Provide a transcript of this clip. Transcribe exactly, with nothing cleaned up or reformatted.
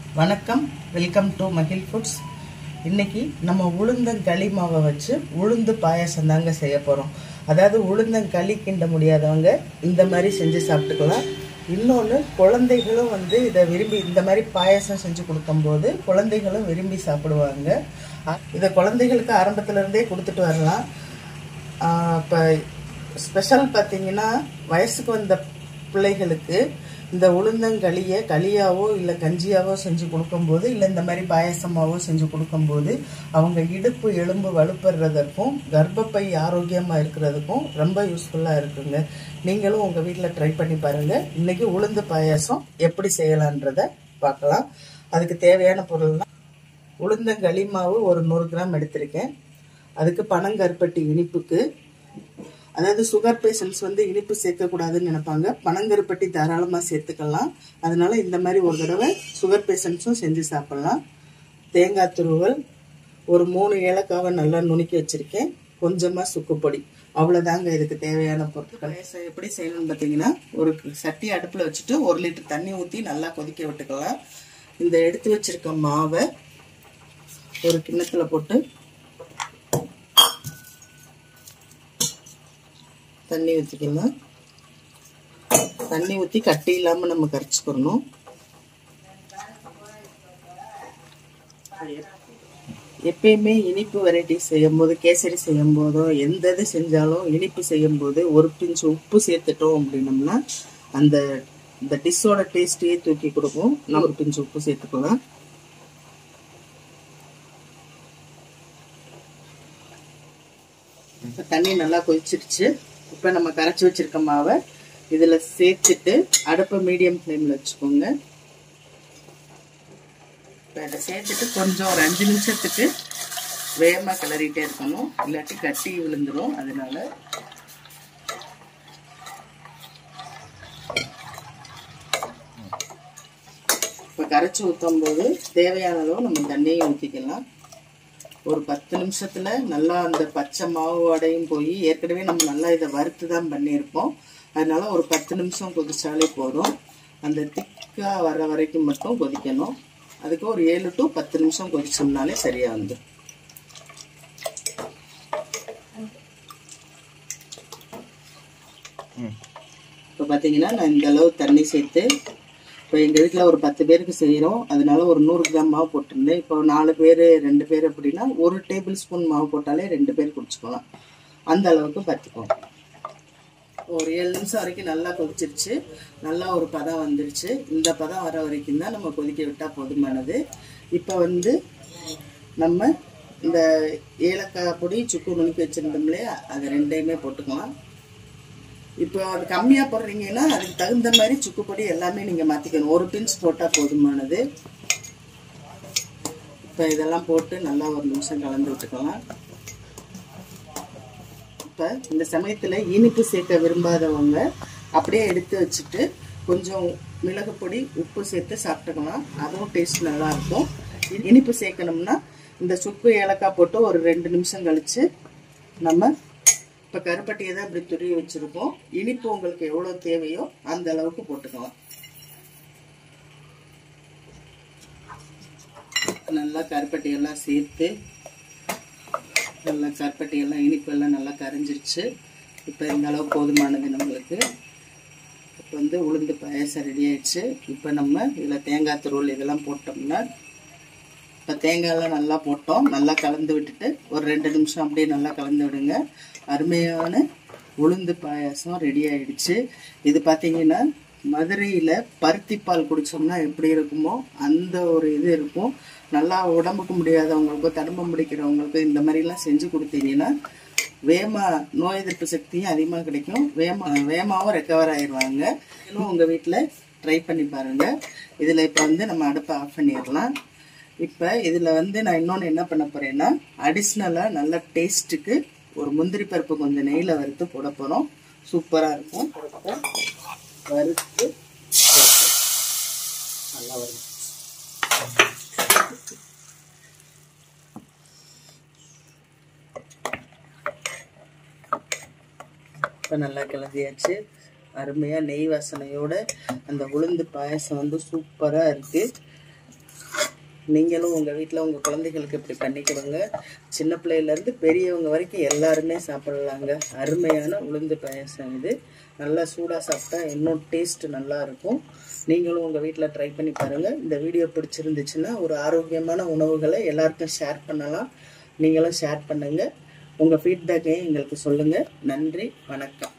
வணக்கம், welcome to மகிழ் foods. இன்னைக்கு நம்ம உளுந்தங்களி மாவை வச்சு உளுந்து பாயாசம் தாங்க செய்ய போகிறோம். அதாவது உளுந்தங்களி கிண்ட முடியாதவங்க இந்த மாதிரி செஞ்சு சாப்பிட்டுக்கலாம். இன்னொன்று, குழந்தைகளும் வந்து இதை விரும்பி இந்த மாதிரி பாயாசம் செஞ்சு கொடுக்கும்போது குழந்தைகளும் விரும்பி சாப்பிடுவாங்க. இதை குழந்தைகளுக்கு ஆரம்பத்துலேருந்தே கொடுத்துட்டு வரலாம். இப்போ ஸ்பெஷல் பார்த்தீங்கன்னா, வயசுக்கு வந்த பிள்ளைகளுக்கு இந்த உளுந்தங்களியை களியாவோ இல்லை கஞ்சியாவோ செஞ்சு கொடுக்கும்போது, இல்லை இந்த மாதிரி பாயசமாவோ செஞ்சு கொடுக்கும்போது அவங்க இடுப்பு எலும்பு வலுப்படுறதுக்கும் கர்ப்பப்பை ஆரோக்கியமாக இருக்கிறதுக்கும் ரொம்ப யூஸ்ஃபுல்லாக இருக்குங்க. நீங்களும் உங்கள் வீட்டில் ட்ரை பண்ணி பாருங்கள். இன்றைக்கி உளுந்து பாயாசம் எப்படி செய்யலான்றதை பார்க்கலாம். அதுக்கு தேவையான பொருள்லாம், உளுந்தங்களி மாவு ஒரு நூறு கிராம் எடுத்திருக்கேன். அதுக்கு பனங்கருப்பட்டி இனிப்புக்கு, அதாவது சுகர் பேஷண்ட்ஸ் வந்து இனிப்பு சேர்க்கக்கூடாதுன்னு நினைப்பாங்க, பனங்கருப்பட்டி தாராளமாக சேர்த்துக்கலாம். அதனால இந்த மாதிரி ஒரு தடவை சுகர் பேஷண்ட்ஸும் செஞ்சு சாப்பிட்லாம். தேங்காய் துருவல், ஒரு மூணு ஏலக்காவை நல்லா நுணுக்கி வச்சுருக்கேன், கொஞ்சமாக சுக்குப்பொடி, அவ்வளோதாங்க இதுக்கு தேவையான பொருட்கள். எப்படி செய்யணும்னு பார்த்தீங்கன்னா, ஒரு சட்டி அடுப்பில் வச்சுட்டு ஒரு லிட்டர் தண்ணி ஊற்றி நல்லா கொதிக்க விட்டுக்கலாம். இந்த எடுத்து வச்சிருக்க மாவை ஒரு கிண்ணத்தில் போட்டு தண்ணி ஊற்றிக்கலாம். தண்ணி ஊற்றி கட்டி இல்லாமல் நம்ம கரைச்சிக்கிறணும். எப்பயுமே இனிப்பு வெரைட்டி செய்யும் போது, கேசரி செய்யும் போதோ எந்த இது செஞ்சாலும் இனிப்பு செய்யும் போது ஒரு பிஞ்சு உப்பு சேர்த்துட்டோம் அப்படின்னம்னா அந்த இந்த டிஷ்ஷோட டேஸ்டையே தூக்கி கொடுக்கும். நம்ம ஒரு பிஞ்சு உப்பு சேர்த்துக்கலாம். தண்ணி நல்லா கொதிச்சிருச்சு. இப்போ நம்ம கரைச்சி வச்சிருக்க மாவை இதில் சேர்த்துட்டு அடுப்பை மீடியம் ஃப்ளேமில் வச்சுக்கோங்க. இப்போ இதை சேர்த்துட்டு கொஞ்சம் ஒரு அஞ்சு நிமிஷத்துக்கு வேகமாக கிளறிட்டே இருக்கணும், இல்லாட்டி கட்டி விழுந்துடும். அதனால இப்போ கரைச்சி ஊற்றும் போது தேவையான அளவு நம்ம தண்ணியை ஊற்றிக்கலாம். ஒரு பத்து நிமிஷத்துல நல்லா அந்த பச்சை மாவு வடையும் போய், ஏற்கனவே நம்ம நல்லா இதை வறுத்து தான் பண்ணியிருப்போம், அதனால ஒரு பத்து நிமிஷம் கொதிச்சாலே போதும். அந்த திக்கா வர வரைக்கும் மட்டும் கொதிக்கணும். அதுக்கு ஒரு ஏழு டு பத்து நிமிஷம் கொதிச்சோம்னாலே சரியா வந்து. இப்போ பார்த்தீங்கன்னா நான் இந்த அளவு தண்ணி சேர்த்து, இப்போ எங்கள் வீட்டில் ஒரு பத்து பேருக்கு செய்கிறோம், அதனால ஒரு நூறு கிராம் மாவு போட்டிருந்தேன். இப்போ நாலு பேர் ரெண்டு பேர் அப்படின்னா ஒரு டேபிள் ஸ்பூன் மாவு போட்டாலே ரெண்டு பேர் குடிச்சுக்கலாம். அந்த அளவுக்கு பார்த்துக்கோங்க. ஒரு ஏழு நிமிஷம் வரைக்கும் நல்லா கொதிச்சிருச்சு, நல்லா ஒரு பதம் வந்துருச்சு. இந்த பதம் வர வரைக்கும் தான் நம்ம கொதிக்க விட்டால் போதுமானது. இப்போ வந்து நம்ம இந்த ஏலக்காய் பொடி, சுக்கு நுணுக்கி வச்சுருந்தோம் இல்லையா, அது ரெண்டையுமே போட்டுக்கலாம். இப்போ அது கம்மியாக போடுறீங்கன்னா அதுக்கு தகுந்த மாதிரி சுக்குப்பொடி எல்லாமே நீங்கள் மாற்றிக்கணும். ஒரு பிஞ்ச் போட்டால் போதுமானது. இப்போ இதெல்லாம் போட்டு நல்லா ஒரு நிமிஷம் கலந்து விட்டுக்கலாம். இப்போ இந்த சமயத்தில் இனிப்பு சேர்க்க விரும்பாதவங்க அப்படியே எடுத்து வச்சுட்டு கொஞ்சம் மிளகு பொடி, உப்பு சேர்த்து சாப்பிட்டுக்கலாம். அதுவும் டேஸ்ட் நல்லாயிருக்கும். இனிப்பு சேர்க்கணும்னா இந்த சுக்கு ஏலக்காய் போட்டு ஒரு ரெண்டு நிமிஷம் கழித்து நம்ம இப்போ கருப்பட்டியை தான் இப்படி துருவி வச்சுருக்கோம். இனிப்பு உங்களுக்கு எவ்வளோ தேவையோ அந்த அளவுக்கு போட்டுக்கலாம். நல்லா கருப்பட்டியெல்லாம் சேர்த்து நல்லா கருப்பட்டியெல்லாம் இனிப்பெல்லாம் நல்லா கரைஞ்சிருச்சு. இப்போ இந்த அளவு போதுமானது நம்மளுக்கு. இப்போ வந்து உளுந்து பாயாசம் ரெடி ஆயிடுச்சு. இப்போ நம்ம இதில் தேங்காய் துருவல் இதெல்லாம் போட்டோம்னா, இப்போ தேங்காயெல்லாம் நல்லா போட்டோம், நல்லா கலந்து விட்டுட்டு ஒரு ரெண்டு நிமிஷம் அப்படியே நல்லா கலந்து விடுங்க. அருமையான உளுந்து பாயாசம் ரெடி ஆயிடுச்சு. இது பார்த்தீங்கன்னா மதுரையில் பருத்திப்பால் குடித்தோம்னா எப்படி இருக்குமோ அந்த ஒரு இது இருக்கும். நல்லா உடம்புக்கு முடியாதவங்களுக்கும் தடும்பம் பிடிக்கிறவங்களுக்கும் இந்த மாதிரிலாம் செஞ்சு கொடுத்தீங்கன்னா வேமா நோய் எதிர்ப்பு சக்தியும் அதிகமாக கிடைக்கும். வேமா வேமாவும் ரெக்கவர் ஆயிடுவாங்க. இன்னும் உங்கள் வீட்டில் ட்ரை பண்ணி பாருங்கள். இதில் இப்போ வந்து நம்ம அடுப்பை ஆஃப் பண்ணிடலாம். இப்போ இதில் வந்து நான் இன்னொன்று என்ன பண்ண போகிறேன்னா, அடிஷ்னலாக நல்ல டேஸ்ட்டுக்கு ஒரு முந்திரி பருப்பு கொஞ்சம் நெய்யில் வறுத்து போட போகிறோம். சூப்பராக இருக்கும். வறுத்து நல்லா வரும். இப்போ நல்லா கிளம்பியாச்சு. அருமையாக நெய் வாசனையோட அந்த உளுந்து பாயசம் வந்து சூப்பராக இருக்குது. நீங்களும் உங்கள் வீட்டில் உங்கள் குழந்தைகளுக்கு இப்படி பண்ணி கொடுங்க. சின்ன பிள்ளையிலேருந்து பெரியவங்க வரைக்கும் எல்லாருமே சாப்பிட்லாங்க. அருமையான உளுந்து பாயாசம் இது. நல்லா சூடாக சாப்பிட்டா இன்னும் டேஸ்ட் நல்லா இருக்கும். நீங்களும் உங்கள் வீட்டில் ட்ரை பண்ணி பாருங்கள். இந்த வீடியோ பிடிச்சிருந்துச்சுன்னா ஒரு ஆரோக்கியமான உணவுகளை எல்லாருக்கும் ஷேர் பண்ணலாம். நீங்களும் ஷேர் பண்ணுங்கள். உங்கள் ஃபீட்பேக்கையும் எங்களுக்கு சொல்லுங்கள். நன்றி, வணக்கம்.